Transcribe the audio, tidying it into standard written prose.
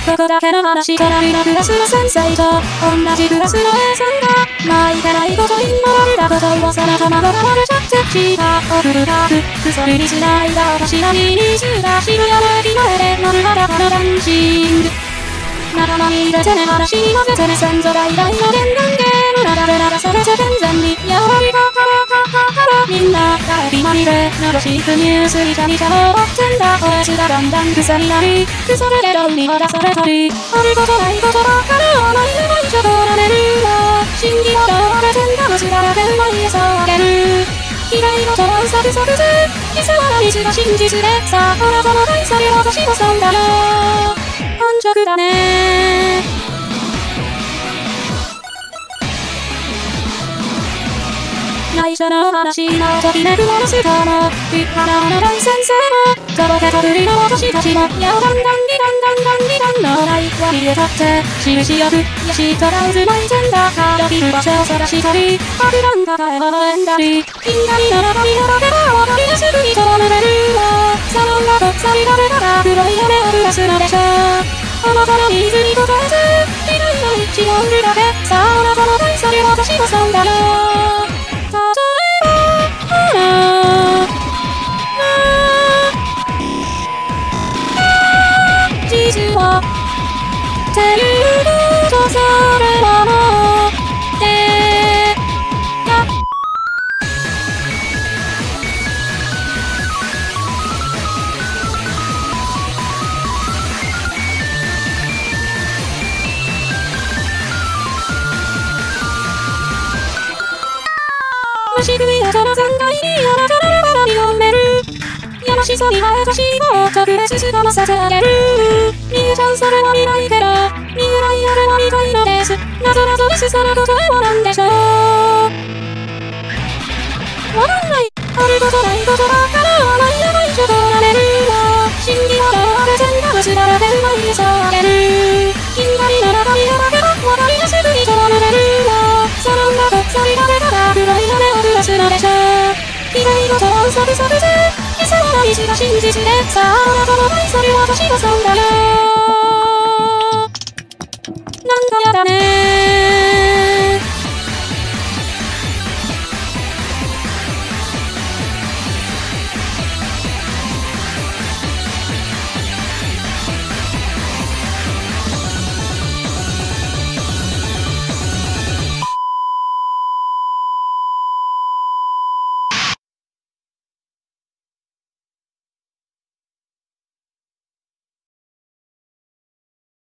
ここだけの話隣のクラスの先生と同じクラスの A さんがまあいけないことインモラルなことをその卵が丸着地した送るか薬にしないだ私のミニスが渋谷の駅前で乗る裸のダンシング仲間に入れてね話に混ぜてね先祖代々の伝言ゲームならで流されて健全にやわりかからみんながエビまみれのゴシップニュースにちゃにちゃを追ってんだこいつがだんだん癖になりクソレゲロには出されたりあることないことばっかりを毎日毎日とられるわ真偽をどうれてんだ虫だらけ毎朝あげる被害のとはうさくさくず偽は何しが真実でさああなたの大それを年子さんだよ安直だね内緒の話のときめくモンスターも立派なの大先生もとぼけとぶりの私たちもいやだんだんにだんのないは見えたって印よくよしとら渦巻いてんだからいる場所を探したり爆弾抱え微笑んだりみんなにの中身をだけが踊りですぐにとどめれるわサロンがとっさにが出たら黒い雨を降らすのでしょうあなたのニーズに応えず未来の一を売るだけさああなたの大それを年子さんだよ実はっていうことそれはもうでや虫食い音の残骸にあなたの中身を埋めるやましそうに生えたしも特別すともさせあげる逃げちゃうそれは見ないけど逃げないあれは見たいのです謎々ですその答えは何でしょうわかんないあることないことばっかりは毎夜毎日とられるわ真偽はどうで全部虫だらけ毎朝あげる金髪の中身をだけがわかりやすくにとられるわその中鎖が出たら黒い雨を降らすのでしょう被害のとは嘘でそれぜ偽はないしが真実でさああなたの愛それは年子さんだよなんかやだね